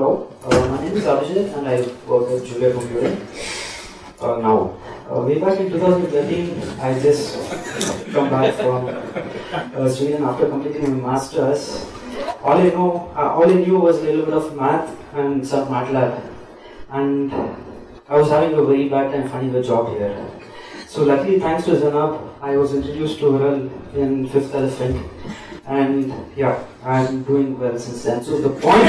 Hello, my name is Abhijit and I work at Julia Computing now. Way back in 2013, I just come back from Sweden after completing my masters. All I knew was a little bit of math and some MATLAB, and I was having a very bad time finding a job here. So luckily, thanks to Zanab, I was introduced to Viral in Fifth Elephant, and yeah, I'm doing well since then. So the point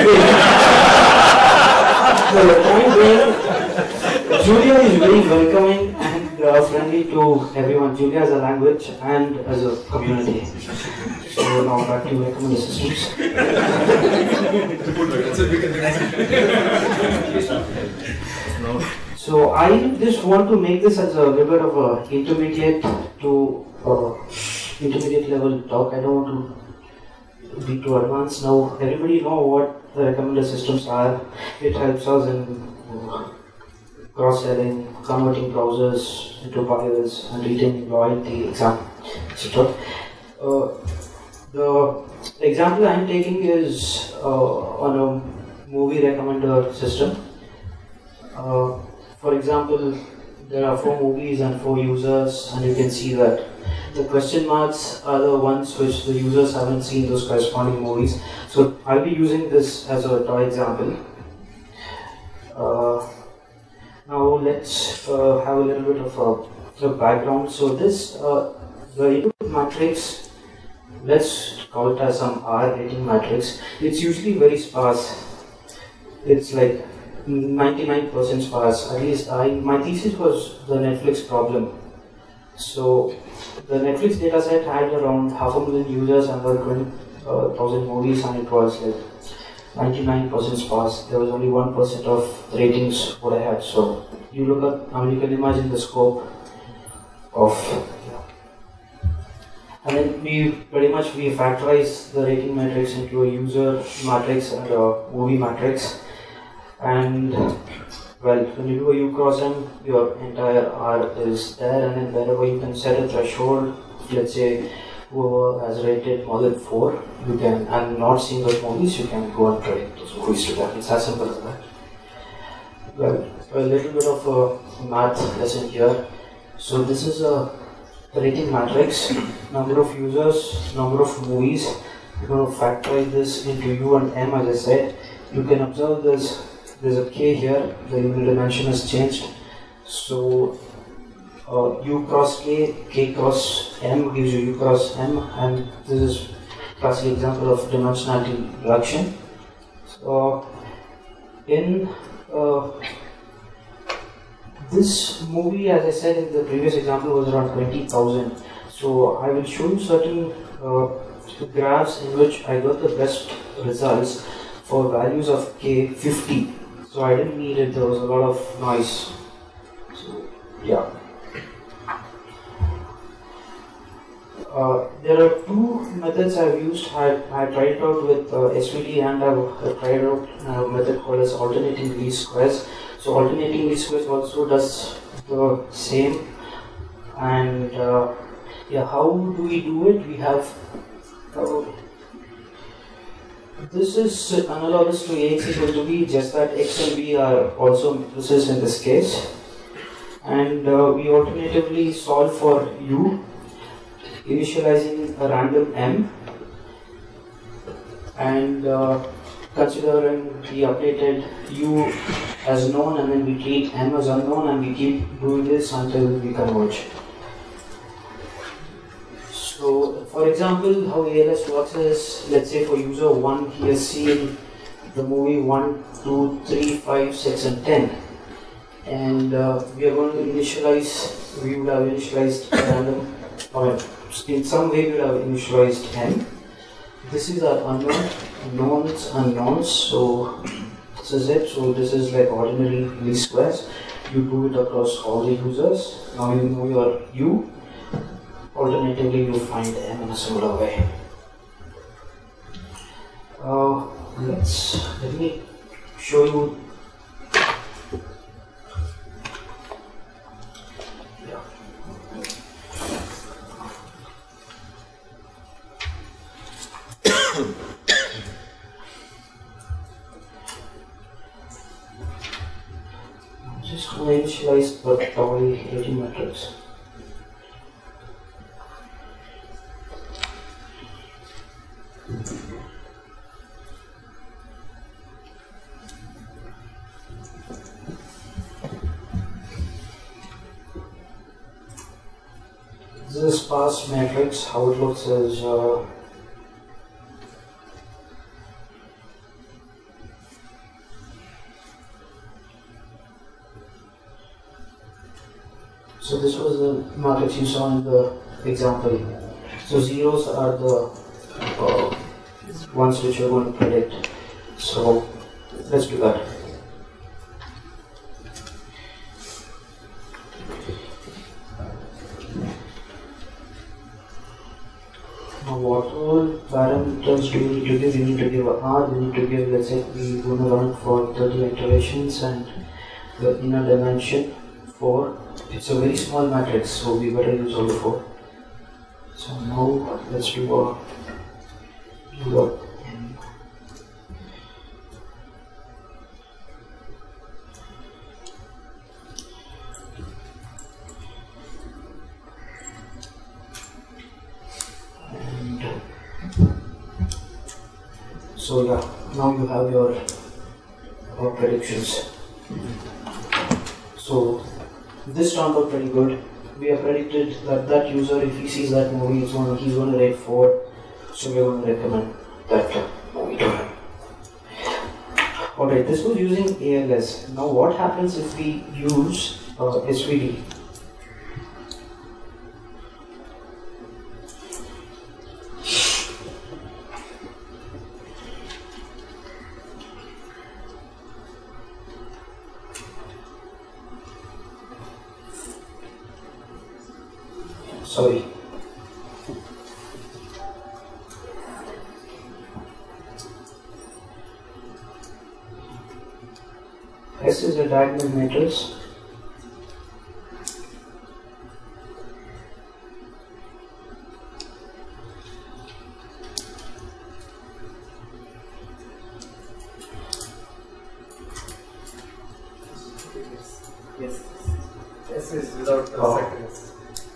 being, Julia is very welcoming and friendly to everyone. Julia as a language and as a community. So now back to recommender systems. So I just want to make this as a little bit of a intermediate level talk. I don't want to be too advanced now. Everybody know what the recommender systems are. It helps us in cross-selling, converting browsers into buyers, and retaining loyalty, etc. The example I am taking is on a movie recommender system. For example, there are 4 movies and 4 users, and you can see that the question marks are the ones which the users haven't seen those corresponding movies. So I'll be using this as a toy example. Now let's have a little bit of a background. So this, the input matrix, let's call it as some R rating matrix. It's usually very sparse. It's like 99% sparse. At least my thesis was the Netflix problem. So the Netflix dataset had around 500,000 users and about 20,000 movies, and it was like 99% sparse. There was only 1% of ratings what I had. So you look at, you can imagine the scope of. And then we factorize the rating matrix into a user matrix and a movie matrix. And well, when you do a U cross M, your entire R is there, and then wherever you can set a threshold, let's say whoever has rated more than 4, you can, and not seeing those movies, you can go and credit those movies to them. It's as simple as that. Well, a little bit of a math lesson here. So this is a rating matrix, number of users, number of movies. You're going to factorize this into U and M, as I said. You can observe this. There's a K here, the unit dimension has changed. So U cross K, K cross M gives you U cross M, and this is classic example of dimensionality reduction. So in this movie, as I said in the previous example, was around 20,000. So I will show you certain graphs in which I got the best results for values of K 50. So I didn't need it, there was a lot of noise. So, yeah. There are 2 methods I've used. I tried it out with SVD, and I've tried out a method called as alternating least squares. So alternating least squares also does the same. And yeah, how do we do it? We have this is analogous to Ax equal to b, just that x and b are also matrices in this case. And we alternatively solve for u, initializing a random m, and considering the updated u as known, and then we treat m as unknown, and we keep doing this until we converge. So, for example, how ALS works is, let's say for user 1, he has seen the movie 1, 2, 3, 5, 6, and 10. And we are going to initialize, we would have initialized random, or in some way we would have initialized n. This is our unknown, knowns, unknowns. So, this is it. So, this is like ordinary least squares. You do it across all the users. Now you know your u. Alternatively, you find m in a similar way. Let me show you. Yeah. just initialize the toy rating matrix. This is a sparse matrix. How it looks is so this was the matrix you saw in the example. So zeros are the ones which you're going to predict. So let's do that. Now what all parameters do we need to give? We need to give R, we need to give, let's say we want to run for 30 iterations, and the inner dimension 4. It's a very small matrix, so we better use only 4. So now let's do a n. And so yeah, now you have your predictions. So this turned out pretty good. We have predicted that that user, if he sees that movie, he's going to rate 4. So we are going to recommend that movie to him. Alright, this was using ALS. Now what happens if we use SVD? Sorry. S is a diagonal matrix. Yes. S is without the second S.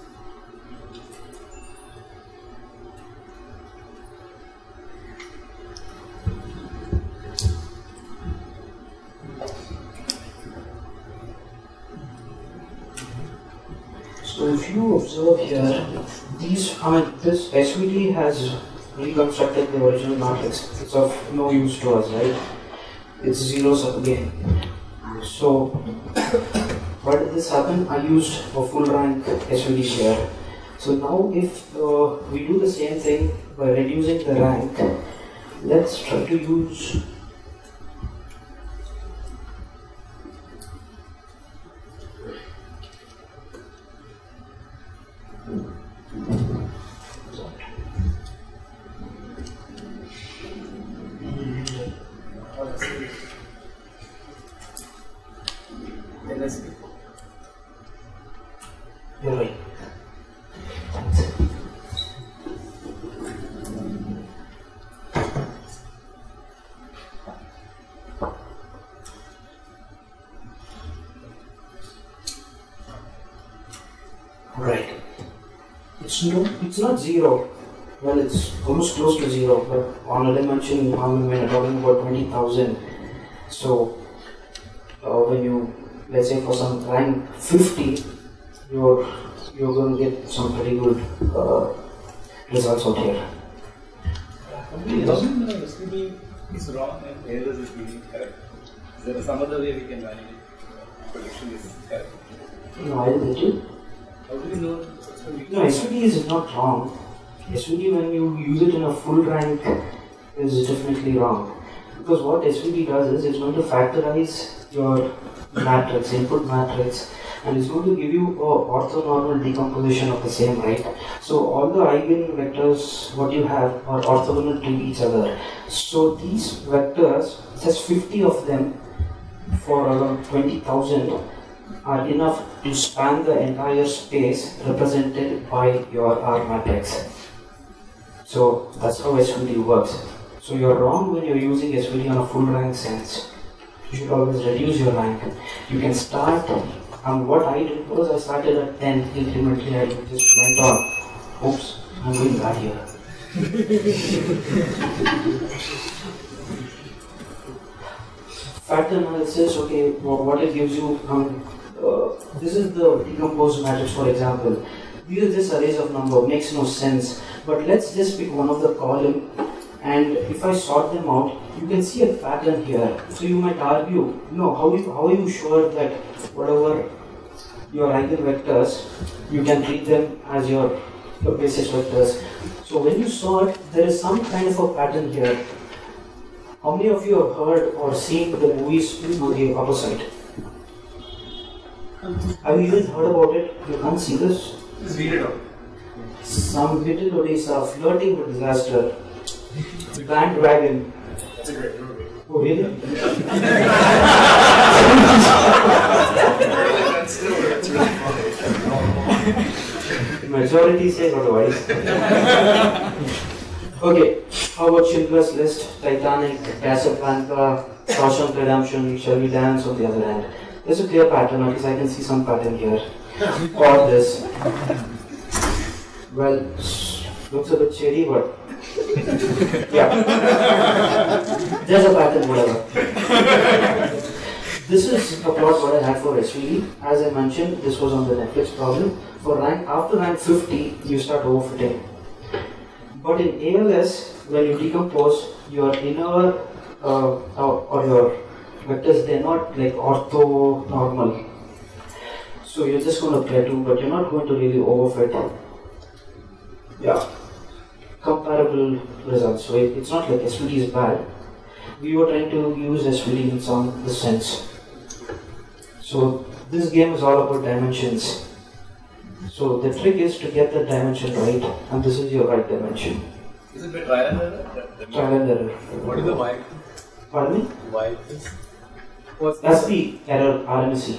So if you observe here, this SVD has reconstructed the original matrix. It's of no use to us, right? It's zeros again. So why did this happen? I used a full rank SVD here. So now if we do the same thing by reducing the rank, let's try to use LSP. You're right. Right. It's not 0. Well, it's almost close to 0, but on a dimension, when we're talking about 20,000. So when you, let's say for some rank 50, you're going to get some pretty good results out here. Doesn't the SVD is wrong and ALS is really correct? Is there some other way we can validate prediction is correct? No, I didn't get you. How do we know SVD? No, SVD is not wrong. SVD, when you use it in a full rank, is definitely wrong. Because what SVD does is it's going to factorize your matrix, input matrix, and it's going to give you a orthonormal decomposition of the same, right? So all the eigenvectors what you have are orthogonal to each other. So these vectors, just 50 of them for around 20,000 are enough to span the entire space represented by your R matrix. So that's how SVD works. So you're wrong when you're using SVD on a full rank sense. you should always reduce your rank. You can start, and what I did was I started at 10 incrementally, I just went on. Oops, I'm doing bad here. Factor analysis, okay, what it gives you, this is the decomposed matrix, for example. These are just arrays of number, makes no sense. But let's just pick one of the column, and if I sort them out, you can see a pattern here. So you might argue, how are you sure that whatever your eigenvectors, you can treat them as your basis vectors? So when you sort, there is some kind of a pattern here. How many of you have heard or seen the movies on the opposite? Have you even heard about it? You can't see this? Just read it out. Some little Odessa flirting with disaster. Bandwagon. That's a great movie. Oh, really? That's really funny. Majority says otherwise. Okay, how about Schindler's List, Titanic, Casablanca, Shawshank Redemption, Shall We Dance on the other hand? There's a clear pattern, at least I can see some pattern here. Or this. Well, looks a bit shady, but yeah. There's a pattern, whatever. This is a plot what I had for SVD. As I mentioned, this was on the Netflix problem. For after rank 50, you start overfitting. But in ALS, when you decompose your inner or your vectors, they're not like orthonormal. So you're just going to plateau, but you're not going to really overfit. Yeah. Comparable results. So it's not like SVD is bad. We were trying to use SVD in some sense. So this game is all about dimensions. So the trick is to get the dimension right, and this is your right dimension. Is it by trial and error? Trial and error. What is the why? Pardon me? Why? That's the error RMSE.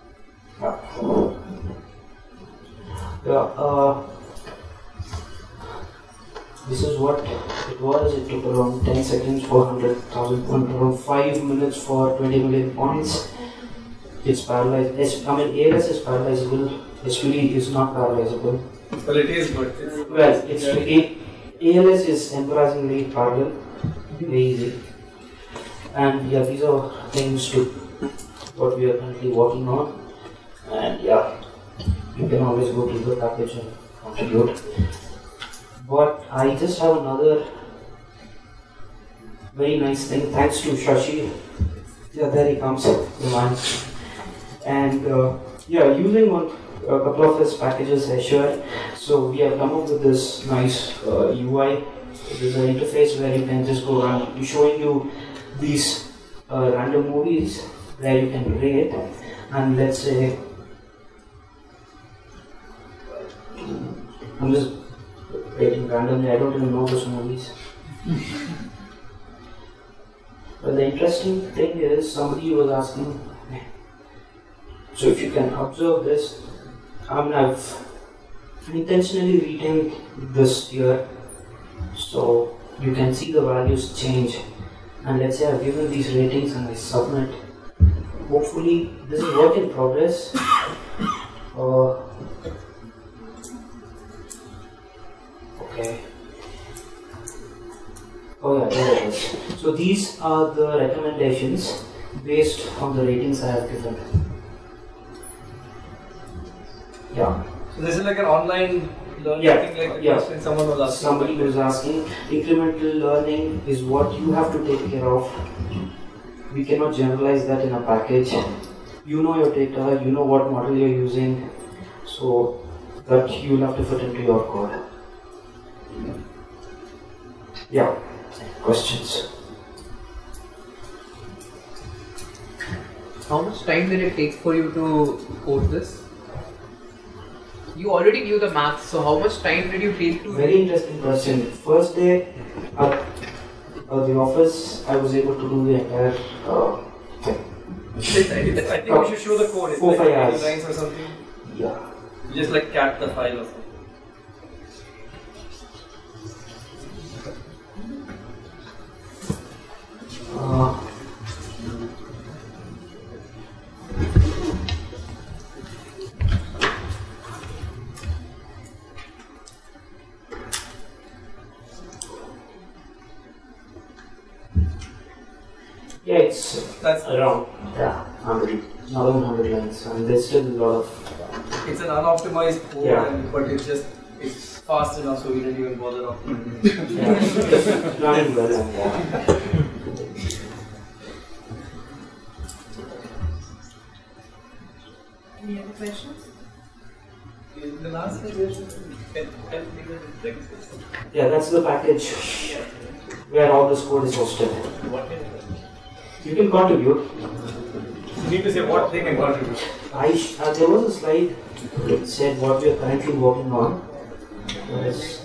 This is what it was. It took around 10 seconds for 100,000 points, around 5 minutes for 20 million points. It's paralyzed. ALS is paralyzable. SVD is not paralyzable. Well, it is, but it's ALS is embarrassingly parallel, very easy. And yeah, these are things to what we are currently working on. And yeah, you can always go to the package and contribute. But I just have another very nice thing. Thanks to Shashi. Yeah, there he comes, the man. And yeah, using a couple of his packages, Azure. So we have come up with this nice UI. There's an interface where you can just go around. We're showing you these random movies where you can rate. And let's say, I'm just rating randomly. I don't even know those movies. But the interesting thing is, somebody was asking. So if you can observe this, I've intentionally retained this here, so you can see the values change. And let's say I've given these ratings and I submit. Hopefully, this is work in progress. Okay. Oh yeah, there it is. So these are the recommendations based on the ratings I have given. Yeah. So this is like an online learning thing, like the question someone was asking. Somebody was asking. Incremental learning is what you have to take care of. We cannot generalize that in a package. You know your data, you know what model you're using, so that you'll have to fit into your code. Yeah. Questions? How much time did it take for you to code this? You already knew the maths, so how much time did you take to... Very interesting question. First day at the office, I was able to do the entire thing. I think we should show the code. It's 4-5 like hours. 80 lines or something. Yeah. You just like cat the file or something. That's Around. Yeah, 100, more than 100 lines, and there's still a lot of. it's an unoptimized code, Yeah. but it's fast enough, so we didn't even bother optimizing. It's running well, and Any other questions? In the last suggestion, can you yeah, that's the package where all this code is hosted. You can contribute. You need to say what they can contribute. There was a slide that said what we are currently working on. Is,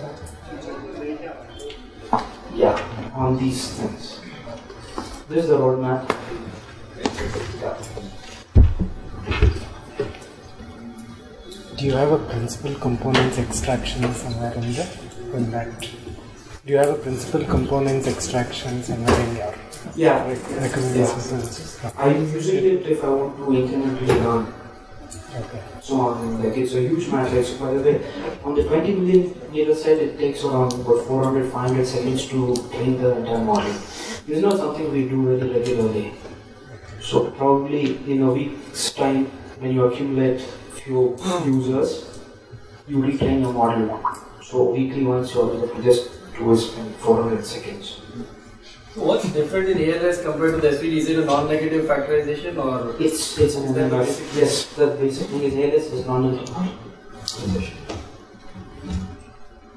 yeah, on these things. This is the roadmap. Yeah. Do you have a principal components extraction somewhere in that? Do you have a principal components extraction somewhere in your Yeah. recommendations? I usually it if I want to incrementally learn. Okay. So on, like it's a huge matrix. By the way, on the 20 million data set, it takes around about 400, 500 seconds to train the entire model. This is not something we do very regularly. So probably in a week's time, when you accumulate few users, you retrain your model. So weekly once you're able to just do is in 400 seconds. So what's different in ALS compared to the SVD? Is it a non-negative factorization or? It's an Is that the MMF. basic- Yes, the basic thing is ALS is non-negative.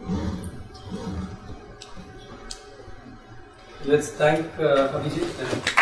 Let's thank Abhijit.